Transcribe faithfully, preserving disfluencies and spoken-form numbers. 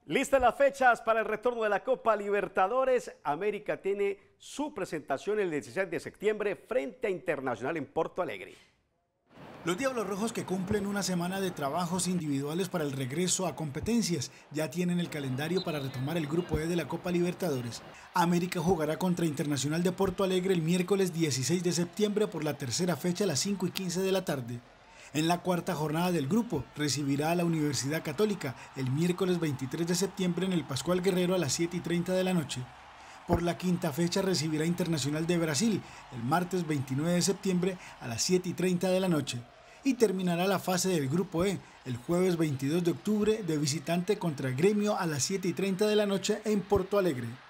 Listas las fechas para el retorno de la Copa Libertadores. América tiene su presentación el dieciséis de septiembre frente a Internacional en Porto Alegre. Los Diablos Rojos, que cumplen una semana de trabajos individuales para el regreso a competencias, ya tienen el calendario para retomar el Grupo E de la Copa Libertadores. América jugará contra Internacional de Porto Alegre el miércoles dieciséis de septiembre por la tercera fecha a las cinco y quince de la tarde. En la cuarta jornada del grupo, recibirá a la Universidad Católica el miércoles veintitrés de septiembre en el Pascual Guerrero a las siete y treinta de la noche. Por la quinta fecha recibirá Internacional de Brasil el martes veintinueve de septiembre a las siete y treinta de la noche. Y terminará la fase del Grupo E el jueves veintidós de octubre de visitante contra Gremio a las siete y treinta de la noche en Porto Alegre.